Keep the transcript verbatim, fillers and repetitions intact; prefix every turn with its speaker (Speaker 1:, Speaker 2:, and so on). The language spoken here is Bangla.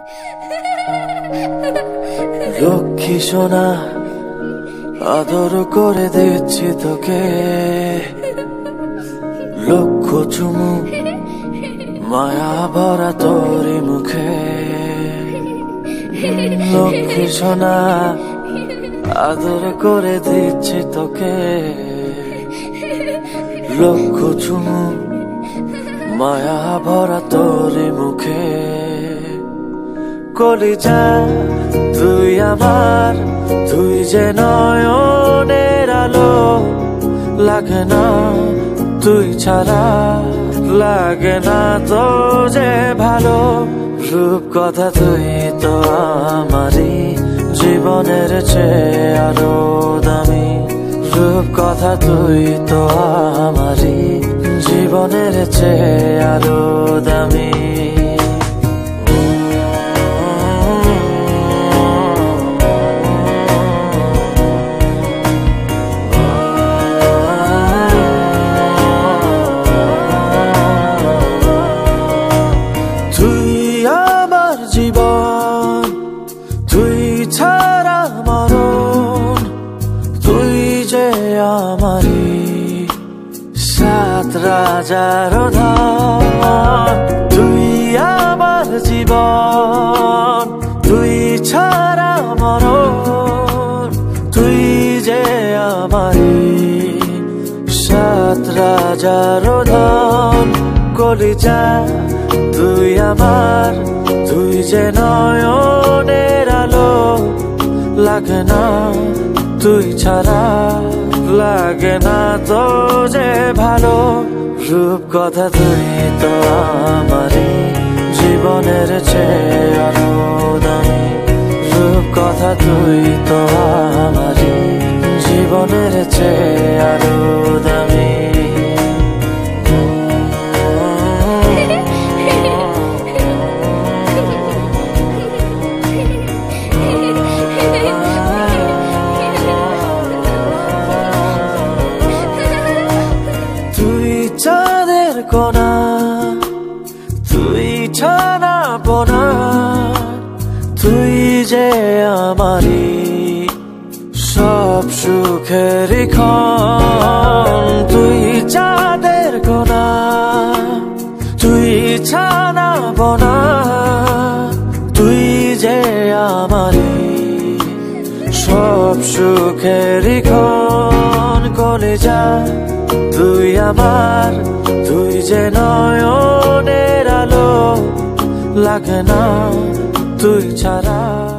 Speaker 1: লক্ষ্মী সোনা আদর করে দিচ্ছি তোকে, লক্ষ চুমু মায়া ভরা তোরি মুখে। লক্ষ্মী সোনা আদর করে দিচ্ছি তোকে, লক্ষ চুমু মায়া ভরা তোরি মুখে। কলিজা তুই আমার, তুই যে নয়নের আলো, লাগে না তুই ছাড়া, লাগে না তো যে ভালো। রূপ কথা তুই তো আমারই, জীবনের চেয়ে আরো দামি। রূপ কথা তুই তো আমারই, জীবনের চেয়ে আরো দামি। জীবন তুই ছাড়া মরণ, তুই যে আমারি সাত রাজার ধন। তুই আমার জীবন, তুই ছাড়া মরণ, তুই যে আমারি সাত রাজার ধন। কলিজা তুই আমার, তুই যে নয়নের আলো, লাগে না তুই ছাড়া, লাগে না তো যে ভালো। রূপ কথা তুই তো আমারই, জীবনের চেয়ে আরো দামি। রূপ কথা তুই তো আমারই, জীবনের চেয়ে আরো দামি। চাঁদের কোনা তুই ছানা পোনা, তুই যে আমারি সব সুখের ক্ষণ। তুই চাঁদের কোনা তুই ছানা পোনা, তুই যে আমারি সব সুখের ক্ষণ। কলিজা তুই আমার, তুই যে নয়নের আলো, লাগে না তুই ছাড়া।